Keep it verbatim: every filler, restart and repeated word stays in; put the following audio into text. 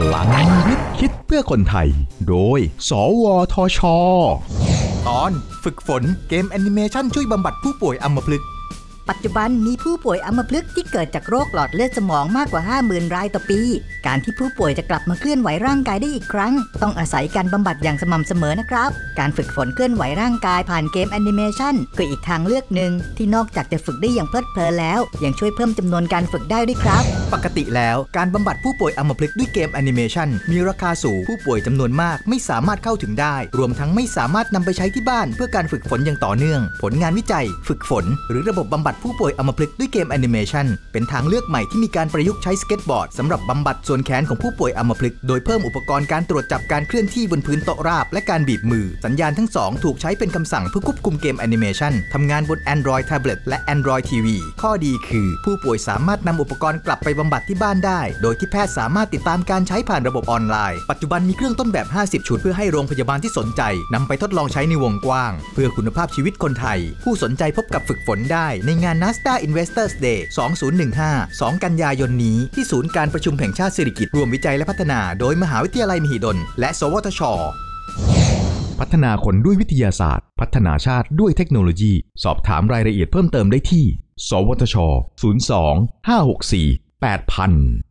ลังวิทย์คิดเพื่อคนไทยโดยสวทช. ตอนฝึกฝนเกมแอนิเมชันช่วยบำบัดผู้ป่วยอัมพฤกษ์ปัจจุบันมีผู้ป่วยอัมพฤกษ์ที่เกิดจากโรคหลอดเลือดสมองมากกว่า ห้าหมื่น รายต่อปีการที่ผู้ป่วยจะกลับมาเคลื่อนไหวร่างกายได้อีกครั้งต้องอาศัยการบำบัดอย่างสม่ำเสมอนะครับการฝึกฝนเคลื่อนไหวร่างกายผ่านเกมแอนิเมชันก็อีกทางเลือกหนึ่งที่นอกจากจะฝึกได้อย่างเพลิดเพลินแล้วยังช่วยเพิ่มจำนวนการฝึกได้ด้วยครับปกติแล้วการบำบัดผู้ป่วยอัมพฤกษ์ด้วยเกมแอนิเมชันมีราคาสูงผู้ป่วยจำนวนมากไม่สามารถเข้าถึงได้รวมทั้งไม่สามารถนำไปใช้ที่บ้านเพื่อการฝึกฝนอย่างต่อเนื่องผลงานวิจัยฝึกฝนหรือระบบบำบัดผู้ป่วยอัมพฤกษ์ด้วยเกมแอนิเมชันเป็นทางเลือกใหม่ที่มีการประยุกต์ใช้สเก็ตบอร์ดสำหรับบำบัดส่วนแขนของผู้ป่วยอัมพฤกษ์โดยเพิ่มอุปกรณ์การตรวจจับการเคลื่อนที่บนพื้นโต๊ะราบและการบีบมือสัญญาณทั้งสองถูกใช้เป็นคำสั่งเพื่อควบคุมเกมแอนิเมชันทำงานบน Android Tablet และ Android ที วี ข้อดีคือผู้ป่วยสามารถนำอุปกรณ์กลับไปบำบัดที่บ้านได้โดยที่แพทย์สามารถติดตามการใช้ผ่านระบบออนไลน์ปัจจุบันมีเครื่องต้นแบบห้าสิบชุดเพื่อให้โรงพยาบาลที่สนใจนำไปทดลองใช้ในวงกว้างเพื่อคุณภาพชีวิตคนไทยผู้สนใจพบกับฝึกฝนได้ในงาน Nasdaq Investors Day สองพันสิบห้า สองกันยายนนี้ที่ศูนย์การประชุมแห่งชาติสิริกิติ์รวมวิจัยและพัฒนาโดยมหาวิทยาลัยมหิดลและสวทช. พัฒนาคนด้วยวิทยาศาสตร์พัฒนาชาติด้วยเทคโนโลยีสอบถามรายละเอียดเพิ่มเติมได้ที่สวทช ศูนย์ สอง ห้า หก สี่ แปด ศูนย์ ศูนย์